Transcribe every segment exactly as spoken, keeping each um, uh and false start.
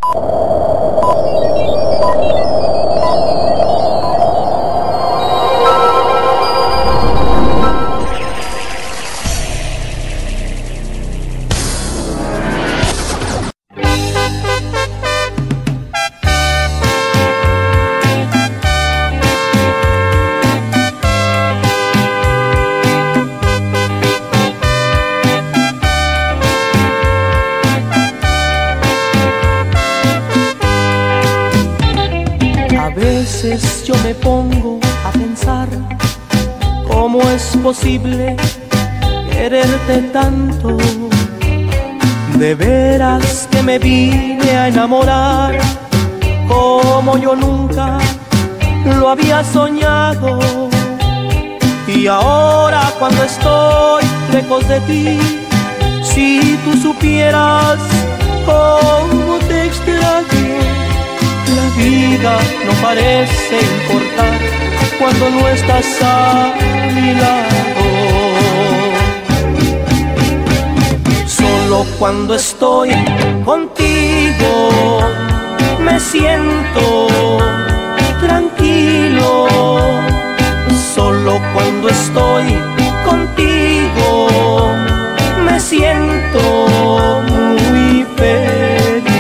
A veces yo me pongo a pensar cómo es posible quererte tanto. De veras que me vine a enamorar como yo nunca lo había soñado. Y ahora cuando estoy lejos de ti, si tú supieras cómo te extraño. La vida no parece importar cuando no estás a mi lado. Solo cuando estoy contigo me siento tranquilo. Solo cuando estoy contigo me siento muy feliz.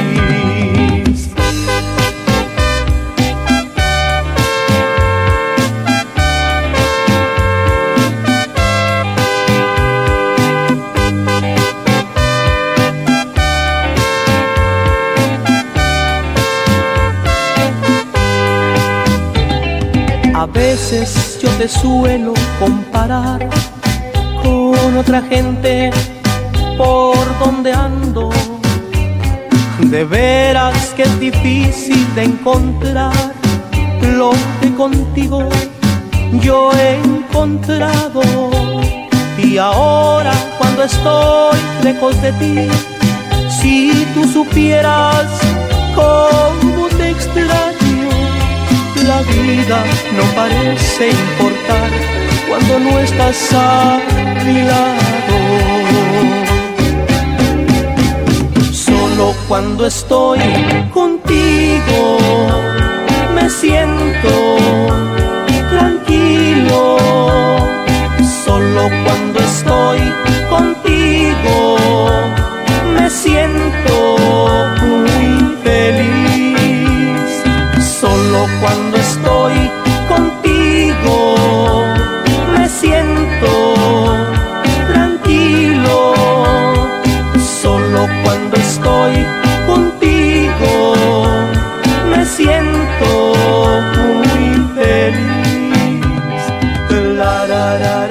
A veces yo te suelo comparar con otra gente por donde ando. De veras que es difícil de encontrar lo que contigo yo he encontrado. Y ahora cuando estoy lejos de ti, si tú supieras cómo te extraño. La vida no parece importar cuando no estás a mi lado. Solo cuando estoy contigo me siento tranquilo. Solo cuando estoy contigo me siento muy feliz. Solo cuando estoy contigo me siento tranquilo. Solo cuando estoy contigo me siento muy feliz. La, la, la.